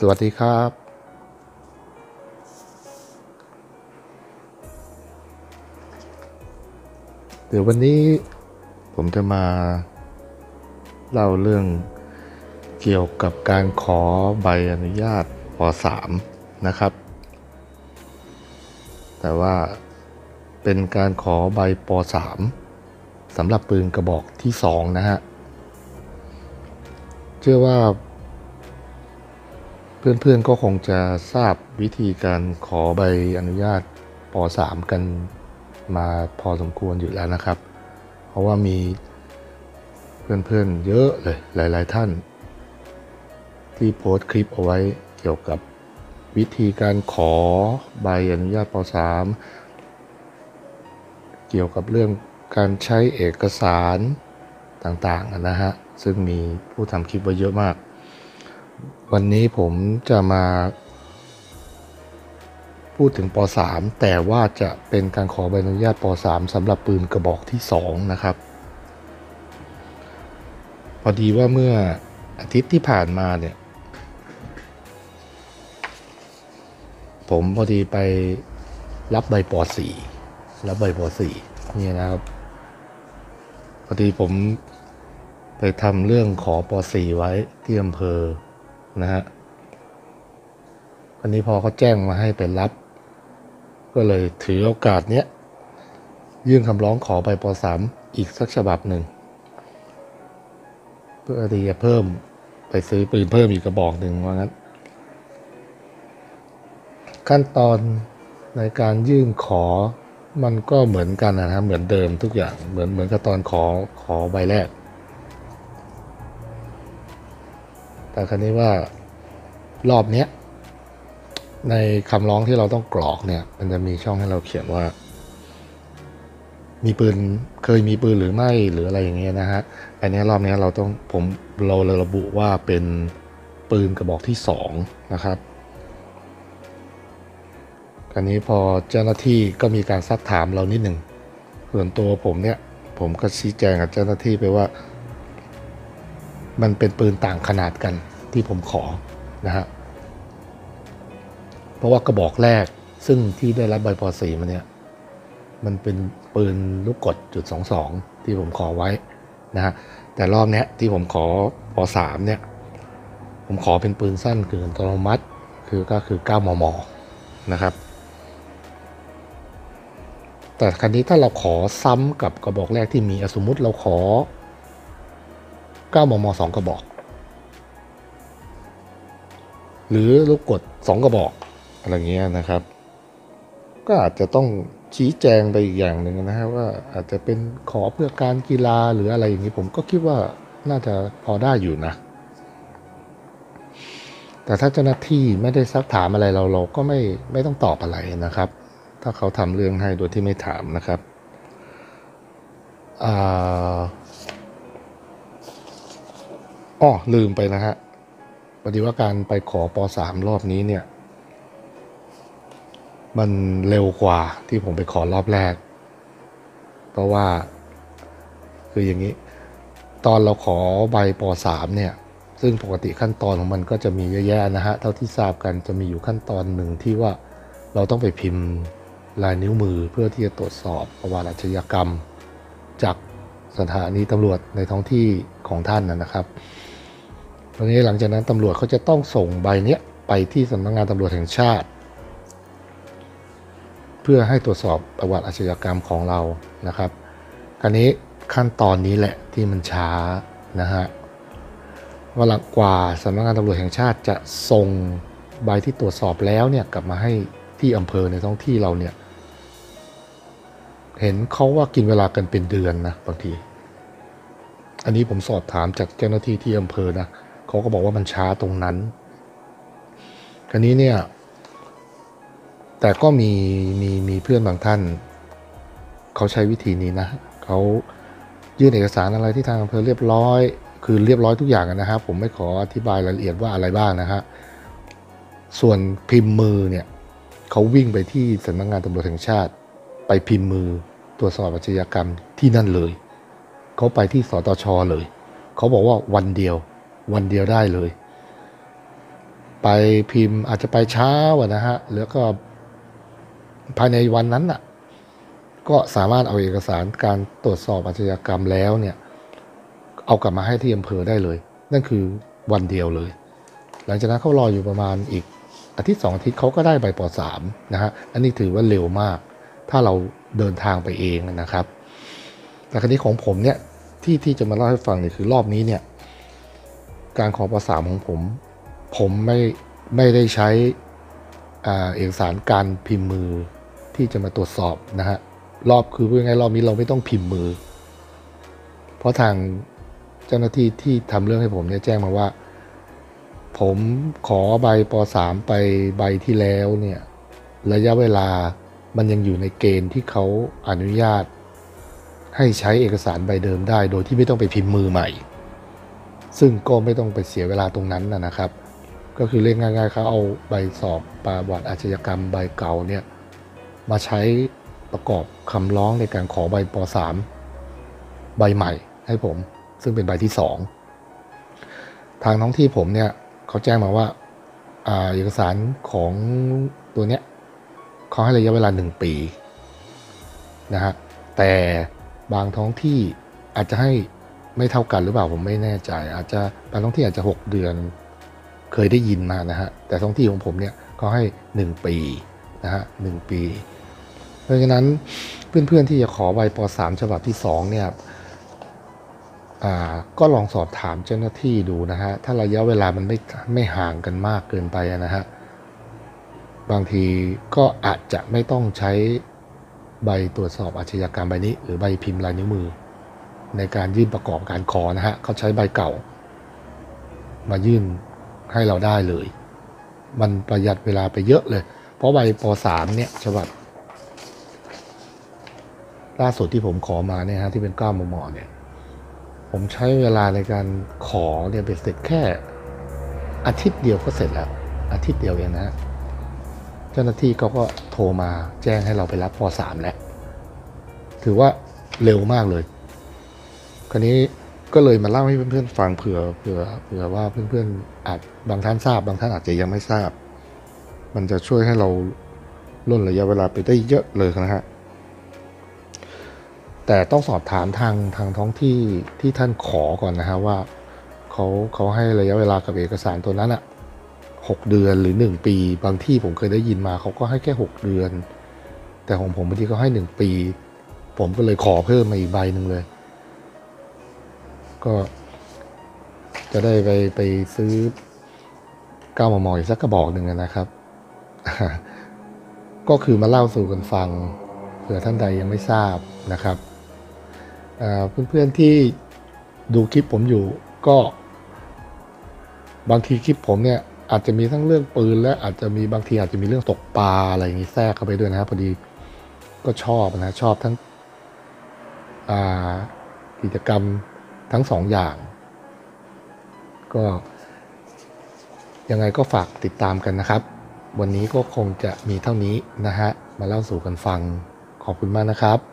วัสดีครับเดี๋ยววันนี้ผมจะมาเล่าเรื่องเกี่ยวกับการขอใบอนุญาตป.3 นะครับแต่ว่าเป็นการขอใบป.3 สำหรับปืนกระบอกที่2นะฮะเชื่อว่าเพื่อนๆก็คงจะทราบวิธีการขอใบอนุญาตป.3 กันมาพอสมควรอยู่แล้วนะครับเพราะว่ามีเพื่อนๆเยอะเลยหลายๆท่านที่โพสต์คลิปเอาไว้เกี่ยวกับวิธีการขอใบอนุญาตป.3 เกี่ยวกับเรื่องการใช้เอกสารต่างๆนะฮะซึ่งมีผู้ทำคลิปไว้เยอะมากวันนี้ผมจะมาพูดถึงป.3 แต่ว่าจะเป็นการขอใบอนุญาตป.3 สำหรับปืนกระบอกที่2นะครับพอดีว่าเมื่ออาทิตย์ที่ผ่านมาเนี่ยผมพอดีไปรับใบป.4 รับใบป.4 นี่นะครับพอดีผมไปทำเรื่องขอป.4 ไว้ที่อำเภอนะฮะอันนี้พอเขาแจ้งมาให้ไปรับก็เลยถือโอกาสเนี้ยยื่นคำร้องขอใบป.3 อีกสักฉบับหนึ่งเพื่อที่จะเพิ่มไปซื้อปืนเพิ่มอีกกระบอกหนึ่งว่างั้นขั้นตอนในการยื่นขอมันก็เหมือนกันนะครับเหมือนเดิมทุกอย่างเหมือนกับตอนขอใบแรกแต่คราวนี้ว่ารอบเนี้ยในคำร้องที่เราต้องกรอกเนี่ยมันจะมีช่องให้เราเขียนว่ามีปืนเคยมีปืนหรือไม่หรืออะไรอย่างเงี้ยนะฮะอันนี้รอบนี้เราระบุว่าเป็นปืนกระบอกที่2นะครับคราวนี้พอเจ้าหน้าที่ก็มีการซักถามเรานิดหนึ่งส่วนตัวผมก็ชี้แจงกับเจ้าหน้าที่ไปว่ามันเป็นปืนต่างขนาดกันที่ผมขอนะฮะเพราะว่ากระบอกแรกซึ่งที่ได้รับใบป.4 มาเนี่ยมันเป็นปืนลูกกด.22ที่ผมขอไว้นะฮะแต่รอบนี้ที่ผมขอป.3 เนี่ยผมขอเป็นปืนสั้นกึ่งอัตโนมัติก็คือ 9 มม.นะครับแต่ครั้นี้ถ้าเราขอซ้ำกับกระบอกแรกที่มีสมมุติเราขอ 9 มม. 2 กระบอกหรือลูกกด2 กระบอกอะไรเงี้ยนะครับก็อาจจะต้องชี้แจงไปอีกอย่างหนึ่งนะฮะว่าอาจจะเป็นขอเพื่อการกีฬาหรืออะไรอย่างนี้ผมก็คิดว่าน่าจะพอได้อยู่นะแต่ถ้าเจ้าหน้าที่ไม่ได้ซักถามอะไรเราก็ไม่ต้องตอบอะไรนะครับถ้าเขาทำเรื่องให้โดยที่ไม่ถามนะครับลืมไปนะฮะพอดีว่าการไปขอป.3 รอบนี้เนี่ยมันเร็วกว่าที่ผมไปขอรอบแรกเพราะว่าคืออย่างนี้ตอนเราขอใบป.3 เนี่ยซึ่งปกติขั้นตอนของมันก็จะมีเยอะแยะนะฮะเท่าที่ทราบกันจะมีอยู่ขั้นตอนหนึ่งที่ว่าเราต้องไปพิมพ์ลายนิ้วมือเพื่อที่จะตรวจสอบประวัติอาชญากรรมจากสถานีตำรวจในท้องที่ของท่านนะครับตรงนี้หลังจากนั้นตำรวจเขาจะต้องส่งใบนี้ไปที่สำนักงานตำรวจแห่งชาติเพื่อให้ตรวจสอบประวัติอาชญากรรมของเรานะครับคราวนี้ขั้นตอนนี้แหละที่มันช้านะฮะว่าหลังกว่าสำนักงานตำรวจแห่งชาติจะส่งใบที่ตรวจสอบแล้วเนี่ยกลับมาให้ที่อำเภอในท้องที่เราเนี่ยเห็นเขาว่ากินเวลากันเป็นเดือนนะบางทีอันนี้ผมสอบถามจากเจ้าหน้าที่ที่อำเภอนะเขาก็บอกว่ามันช้าตรงนั้นคราวนี้เนี่ยแต่ก็มีเพื่อนบางท่านเขาใช้วิธีนี้นะเขายื่นเอกสารอะไรที่ทางอำเภอเรียบร้อยคือเรียบร้อยทุกอย่างนะฮะผมไม่ขออธิบายรายละเอียดว่าอะไรบ้างนะฮะส่วนพิมพ์มือเนี่ยเขาวิ่งไปที่สำนักงานตำรวจแห่งชาติไปพิมพ์มือตรวจสอบอาชญากรรมที่นั่นเลยเขาไปที่สตช.เลยเขาบอกว่าวันเดียวได้เลยไปพิมพ์อาจจะไปเช้านะฮะแล้วก็ภายในวันนั้นน่ะก็สามารถเอาเอกสารการตรวจสอบอาชญากรรมแล้วเนี่ยเอากลับมาให้ที่อำเภอได้เลยนั่นคือวันเดียวเลยหลังจากนั้นเขารออยู่ประมาณอีกอาทิตย์2 อาทิตย์เขาก็ได้ใบป.3นะฮะอันนี้ถือว่าเร็วมากถ้าเราเดินทางไปเองนะครับแต่คราวนี้ของผมเนี่ยที่จะมาเล่าให้ฟังเนี่ยคือรอบนี้เนี่ยการขอป.3ของผมไม่ได้ใช้เอกสารการพิมพ์มือที่จะมาตรวจสอบนะฮะคือพูดง่ายๆรอบนี้เราไม่ต้องพิมพ์มือเพราะทางเจ้าหน้าที่ที่ทำเรื่องให้ผมเนี่ยแจ้งมาว่าผมขอใบป.3ไปใบที่แล้วเนี่ยระยะเวลามันยังอยู่ในเกณฑ์ที่เขาอนุญาตให้ใช้เอกสารใบเดิมได้โดยที่ไม่ต้องไปพิมพ์มือใหม่ซึ่งก็ไม่ต้องไปเสียเวลาตรงนั้นนะครับก็คือเรียกง่ายๆเขาเอาใบสอบประวัติอาชญากรรมใบเก่าเนี่ยมาใช้ประกอบคำร้องในการขอใบป.3 ใบใหม่ให้ผมซึ่งเป็นใบที่2ทางท้องที่ผมเนี่ยเขาแจ้งมาว่าเอกสารของตัวเนี้ยเขาให้ระยะเวลา1 ปีนะฮะแต่บางท้องที่อาจจะให้ไม่เท่ากันหรือเปล่าผมไม่แน่ใจอาจจะบางท้องที่อาจจะ6 เดือนเคยได้ยินมานะฮะแต่ท้องที่ของผมเนี่ยเขาให้1 ปีนะฮะ1 ปีเพราะฉะนั้นเพื่อนๆที่จะขอใบป.3 ฉบับที่2เนี่ยก็ลองสอบถามเจ้าหน้าที่ดูนะฮะถ้าระยะเวลามันไม่ห่างกันมากเกินไปนะฮะบางทีก็อาจจะไม่ต้องใช้ใบตรวจสอบอาชญากรรมใบนี้หรือใบพิมพ์ลายนิ้วมือในการยื่นประกอบการขอนะฮะเขาใช้ใบเก่ามายื่นให้เราได้เลยมันประหยัดเวลาไปเยอะเลยเพราะใบป.3 เนี่ยฉบับล่าสุดที่ผมขอมาเนี่ยฮะที่เป็น9 มม.เนี่ยผมใช้เวลาในการขอเนี่ยเป็นเสร็จแค่อาทิตย์เดียวก็เสร็จแล้วอาทิตย์เดียวเองนะเจ้าหน้าที่เขาก็โทรมาแจ้งให้เราไปรับป.3 แล้วถือว่าเร็วมากเลยคราวนี้ก็เลยมาเล่าให้เพื่อนๆฟังเผื่อว่าเพื่อนๆอาจบางท่านทราบบางท่านอาจจะยังไม่ทราบมันจะช่วยให้เราล่นระยะเวลาไปได้เยอะเลยนะฮะแต่ต้องสอบถามทางท้องที่ที่ท่านขอก่อนนะฮะว่าเขาให้ระยะเวลากับเอกสารตัวนั้นอะ6 เดือนหรือ1 ปีบางที่ผมเคยได้ยินมาเขาก็ให้แค่6 เดือนแต่ของผมบางทีเขาให้1 ปีผมก็เลยขอเพิ่มมาอีกใบหนึ่งเลยก็จะได้ไปซื้อ9 มม.อีกสักกระบอกหนึ่งนะครับ ก็คือมาเล่าสู่กันฟังเผื่อท่านใดยังไม่ทราบนะครับเพื่อนๆที่ดูคลิปผมอยู่ก็บางทีคลิปผมเนี่ยอาจจะมีทั้งเรื่องปืนและอาจจะมีบางทีอาจจะมีเรื่องตกปลาอะไรอย่างนี้แทรกเข้าไปด้วยนะครับพอดีก็ชอบนะชอบทั้งกิจกรรมทั้ง2 อย่างก็ยังไงก็ฝากติดตามกันนะครับวันนี้ก็คงจะมีเท่านี้นะฮะมาเล่าสู่กันฟังขอบคุณมากนะครับ